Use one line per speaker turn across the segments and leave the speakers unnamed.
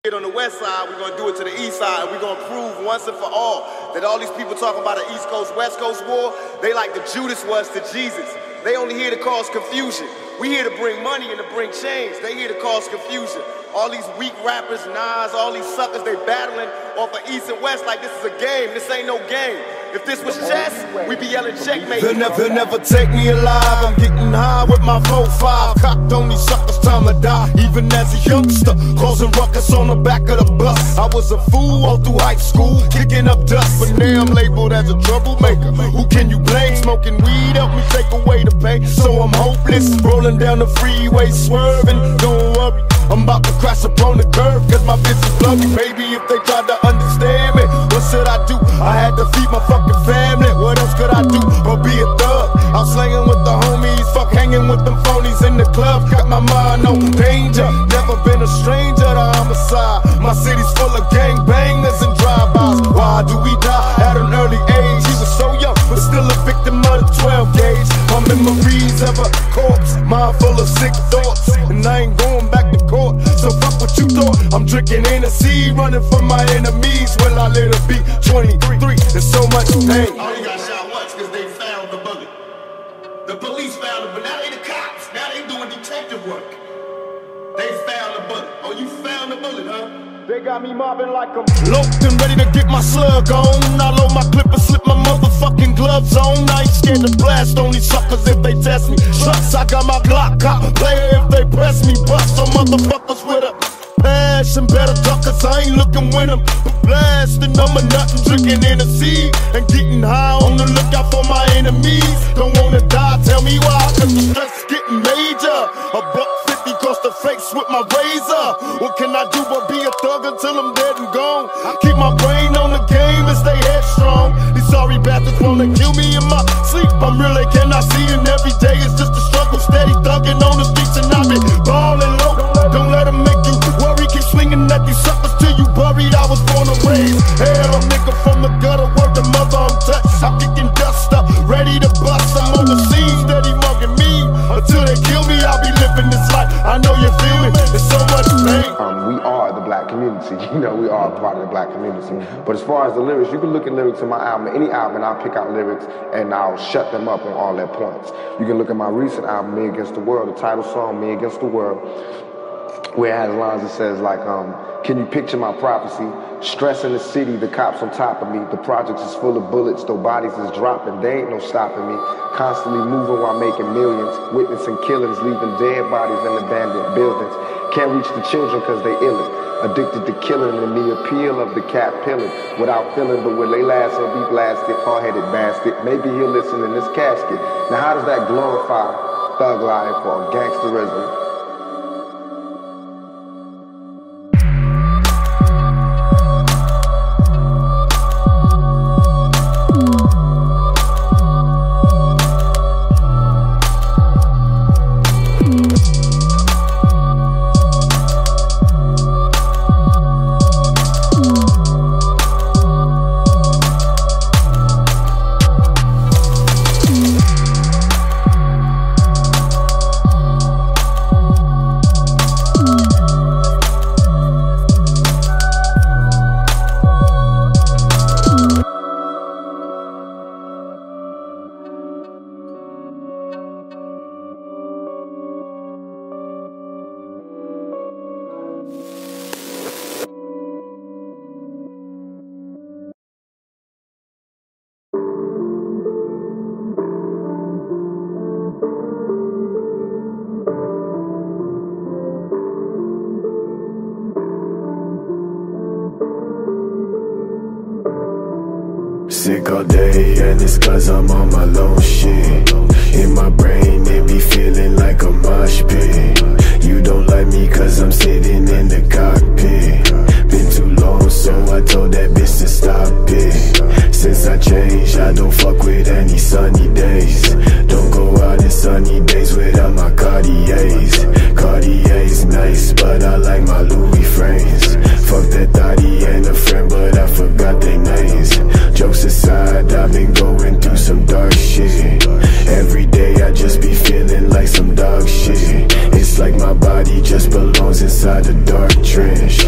On the west side, we're gonna do it to the east side, and we're gonna prove once and for all that all these people talking about an East Coast, West Coast war, they like the Judas was to Jesus. They only here to cause confusion. We here to bring money and to bring change. They here to cause confusion. All these weak rappers, Nas, all these suckers, they battling off of East and West like this is a game. This ain't no game. If this was chess, we'd be yelling checkmate. They'll never take me alive. I'm getting high with my 4-5. Cocked on these suckers, time to die. Even as a youngster, causing ruckus on the back of the bus. I was a fool all through high school, kicking up dust. But now I'm labeled as a troublemaker. Who can you blame? Smoking weed help me take away the pain. So I'm hopeless, rolling down the freeway, swerving. Don't worry, I'm about to crash upon the curb, cause my bitch is blurry. Maybe if they tried to understand me, what should I do? I had to feed my fucking family. What else could I do but be a thug? I'm slanging with the homies, fuck hanging with them phonies in the club. Got my mind on danger, never been a stranger to homicide. My city's full of gangbangers and drive-bys. Why do we die at an early age? He was so young, but still a victim of the 12 gauge. My memories of a corpse, mind full of sick thoughts, and I ain't going back to court. So fuck what you thought. I'm drinking Hennessy, running from my enemies. Will I let it be 23? There's so much pain. Only got shot once because they found the bullet. The police found it, but now they the cops. Now they doing detective work. They found the bullet. Oh, you found the bullet, huh? They got me mobbing like I'm loped and ready to get my slug on. I load my clip and slip my motherfucking gloves on. I ain't scared to blast on these suckers if they test me. Trust, I got my Glock cop player if they press me. Bust some motherfuckers with a passion, better duck, cause I ain't looking with them. But blasting on my nut and drinking Hennessy and getting high on the lookout for my enemies. Don't wanna die, tell me why, cause the stress is getting major. $1.50 across the face with my razor. What can I do but be a thug until I'm dead and gone? I keep my brain on the game and stay headstrong. These sorry bastards wanna kill me in my sleep. I'm real, they cannot see, and every day is just a struggle. Steady thugging on the streets and I be ballin' low. Don't let them make you worry, keep swinging at these suckers till you buried. I was born and raised hell, a nigga from the gutter, word to mother, I'm touched. I'm kicking dust up, ready to bust. I'm on the scene, steady mugging me. Until they kill me, I'll be living this life. I know you feel me, there's so much pain.
We are the black community, you know, we are a part of the black community. But as far as the lyrics, you can look at lyrics in my album, any album, and I'll pick out lyrics and I'll shut them up on all their points. You can look at my recent album, Me Against the World, the title song, Me Against the World, where it has lines that says like, can you picture my prophecy? Stress in the city, the cops on top of me. The projects is full of bullets, though bodies is dropping. There ain't no stopping me. Constantly moving while making millions. Witnessing killings, leaving dead bodies in abandoned buildings. Can't reach the children cause they illin'. Addicted to killing and the appeal of the cat pilling. Without feeling, but will they last or be blasted? Hard-headed bastard. Maybe he'll listen in this casket. Now how does that glorify thug life or gangsterism?
Sick all day and it's cause I'm on my low shit. In my brain it be feeling like a mosh pit. You don't like me cause I'm sitting in the cockpit. Been too long so I told that bitch to stop it. Since I changed I don't fuck with any sunny days. Don't go out in sunny days without my Cartiers. Cartiers nice but I like my Louis frames. Fuck that thotty and a friend but I forgot their names. Jokes aside, I've been going through some dark shit. Every day I just be feeling like some dog shit. It's like my body just belongs inside a dark trench.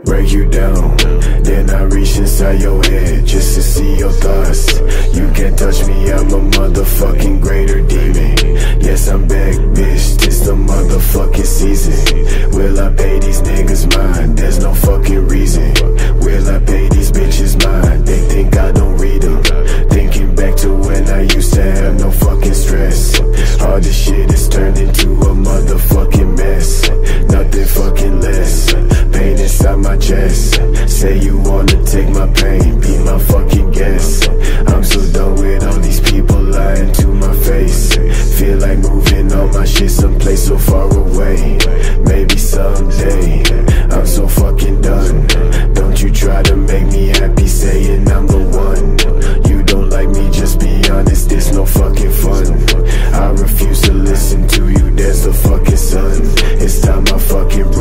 break you down. Then I reach inside your head just to see your thoughts. You can't touch me, I'm a motherfucking greater demon. Yes, I'm back, bitch, this the motherfucking season. Will I pay these niggas mine? There's no fucking reason. Will I pay these bitches mine? They think I don't read them. Thinking back to when I used to have no fucking stress. All this shit is turned into a motherfucking mess. Nothing fucking less. Pain inside my chest. Say you wanna take my pain, be my fucking guest. I'm so done with all these people lying to my face. Feel like moving all my shit someplace so far away. Maybe someday. I'm so fucking done. Don't you try to make me happy saying I'm the one. You don't like me, just be honest, it's no fucking fun. I refuse to listen to you, there's the fucking sun. It's time I fucking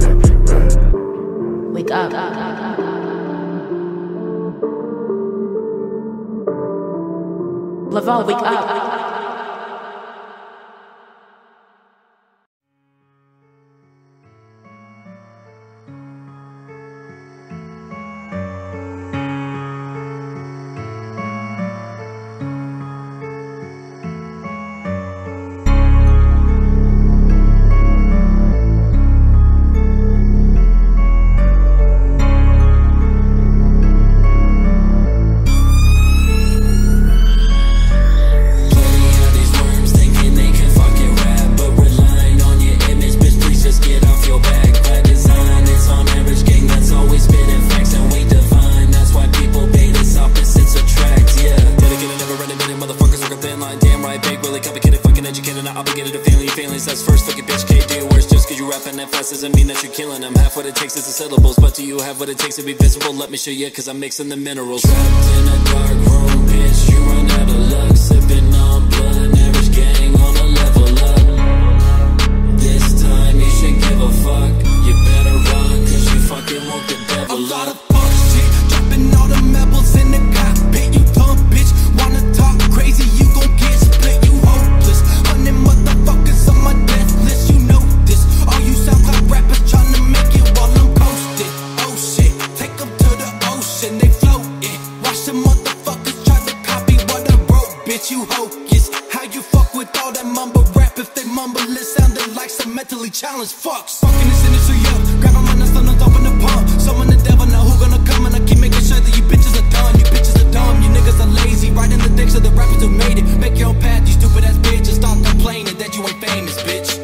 run.
Wake up. Laval, wake up.
What it takes to be visible, let me show you, cause I'm mixing the minerals. Trapped in a dark room, bitch, you run out of luck. Sipping on blood, average gang on a level up. This time you should give a fuck. You better run, cause you fucking won't get devil up. A lot of fuck shit, dropping all the pebbles in the cockpit. You dumb bitch, wanna talk crazy, you gon' get split, you hopeless. 100 motherfuckers on my death list, you know this. All you SoundCloud rappers tryna make it while I'm posted. They floating. Watch the motherfuckers try to copy what I wrote, bitch, you hocus. How you fuck with all that mumble rap? If they mumble, it sounded like some mentally challenged fucks. Fucking this industry up, grab my mind, on top of the pump. Summon the devil, now who gonna come? And I keep making sure that you bitches are done. You bitches are dumb, you niggas are lazy. Right in the dicks of the rappers who made it. Make your own path, you stupid ass bitch, and stop complaining that you ain't famous, bitch.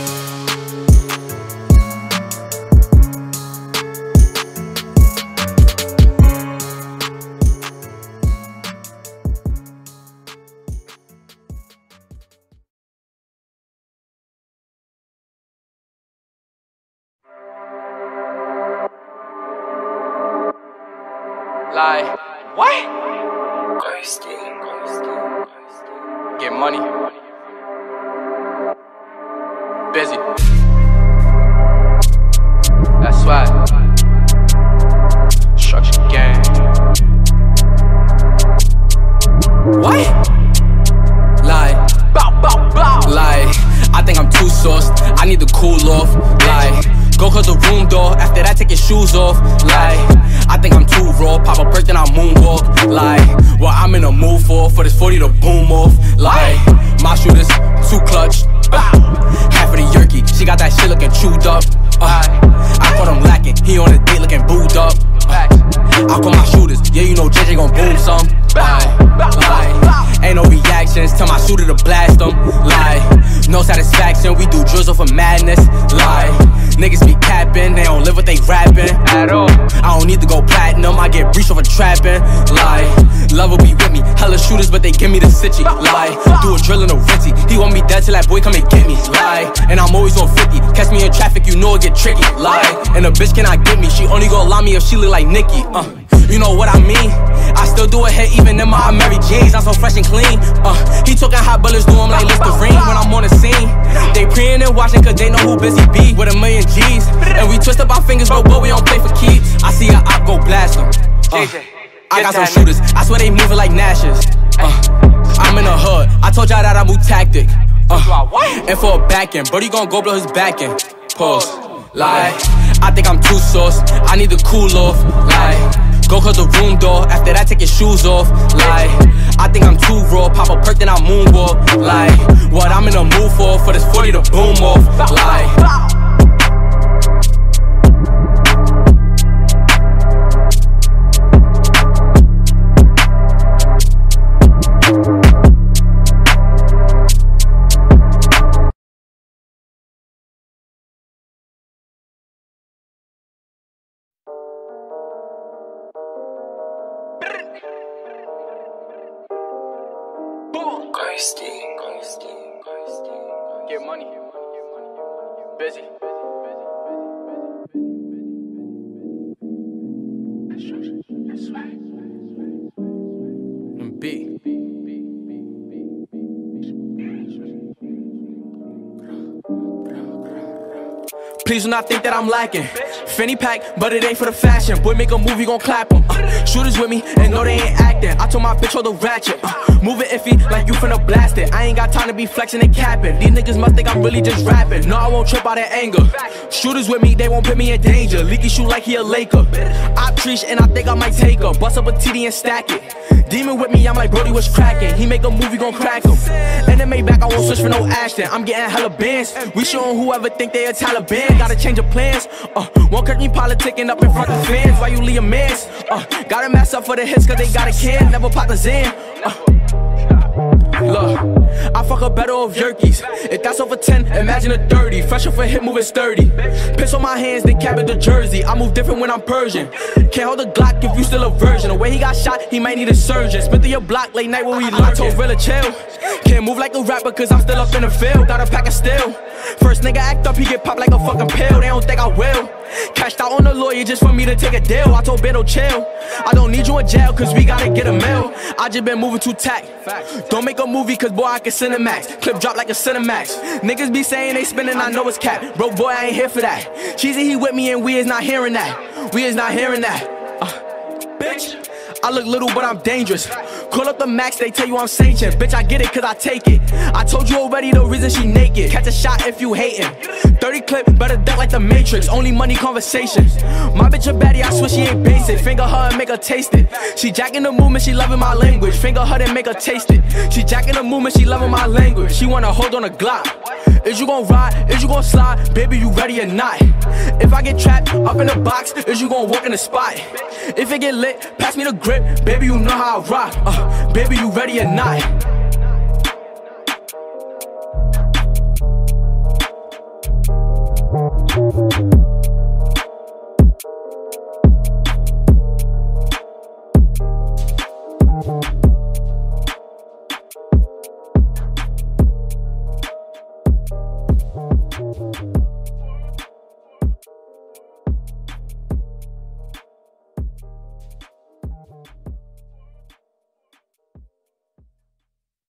Like, what? Get money. Busy. That's swag. Structure gang.
What? Like, bow, bow, bow. Like, I think I'm too sauced, I need to cool off. Like, go close the room door, after that take your shoes off. Like, I think I'm too raw, pop a perk then I moonwalk. Like, what I'm in a mood for this 40 to boom off. Like, my shooters, too clutch. Half of the yerky, she got that shit looking chewed up. I caught him lacking, he on a date looking booed up. I call my shooters, yeah you know JJ gon' boom some. Ain't no reactions, tell my shooter to blast them. Like, no satisfaction, we do drills off of madness. Like, niggas be capping, they don't live what they rapping at all. I don't need to go platinum, I get breached over trapping. Like, love will be with me, hella shooters but they give me the city. Like, do a drill in a Ritzy, he want me dead till that boy come and get me. Like, and I'm always on 50, catch me in traffic, you know it get tricky. Like, and a bitch cannot get me, she only gon' lie me if she look like Nicki. You know what I mean? I still do a hit even in my Mary J's, I'm so fresh and clean. He talking hot bullets, do him like Listerine when I'm on the scene. They preying and watching cause they know who busy be with a million G's. And we twist up our fingers, but we don't play for keeps. I see a op go blast them. I got some shooters, I swear they moving like Nashes. I'm in the hood, I told y'all that I move tactic. And for a back end, Brody gon' go blow his back end. Pause. Like, I think I'm too sauce, I need to cool off. Like, go close the room door, after that take your shoes off. Like, I think I'm too raw, pop a perk then I moonwalk. Like, what I'm in the mood for this 40 to boom off. Like,
get money. Busy. That's right.
And B. Please do not think that I'm lacking. Fanny pack, but it ain't for the fashion. Boy, make a movie, gon' clap him. Shooters with me, and no, they ain't acting. I told my bitch, hold the ratchet. Moving iffy, like you finna blast it. I ain't got time to be flexing and capping. These niggas must think I'm really just rapping. No, I won't trip out of anger. Shooters with me, they won't put me in danger. Leaky shoot like he a Laker. I preach, and I think I might take her. Bust up a TD and stack it. Demon with me, I'm like, Brody was cracking. He make a movie, gon' crack him. NMA back, I won't switch for no Ashton. I'm getting hella bands. We showing whoever think they a Taliban. Gotta change of plans. Won't catch me politicking up in front of fans. Why you leave a mess? Gotta mess up for the hits cause they got a can. Never pop the Zan. Look, I fuck a better of Yerkes. If that's over 10, imagine a 30. Fresh off a hit, moving sturdy. Piss on my hands, they cap it the jersey. I move different when I'm Persian. Can't hold a Glock if you still a virgin. The way he got shot, he might need a surgeon. Spent through your block late night when we lurking. I told Rilla chill. Can't move like a rapper cause I'm still up in the field. Got a pack of steel. First nigga act up, he get popped like a fucking pill. They don't think I will. Cashed out on the lawyer just for me to take a deal. I told Beto chill. I don't need you in jail cause we gotta get a mill. I just been moving too tack. Don't make a movie cause boy I can Cinemax. Clip drop like a Cinemax. Niggas be saying they spinning, I know it's cap. Broke boy, I ain't here for that. Cheesy, he with me and we is not hearing that. We is not hearing that. Bitch, I look little but I'm dangerous. Call up the max, they tell you I'm Satan. Bitch, I get it cause I take it. I told you already the reason she naked. Catch a shot if you hatin'. 30 clip, better duck like the Matrix. Only money conversation. My bitch a baddie, I swear she ain't basic. Finger her and make her taste it. She jacking the movement, she loving my language. Finger her and make her taste it. She jacking the movement, she loving my language. She wanna hold on a Glock. Is you gon' ride? Is you gon' slide? Baby, you ready or not? If I get trapped up in the box, is you gon' walk in the spot? If it get lit, pass me the grip. Baby, you know how I rock. Baby, you ready or not?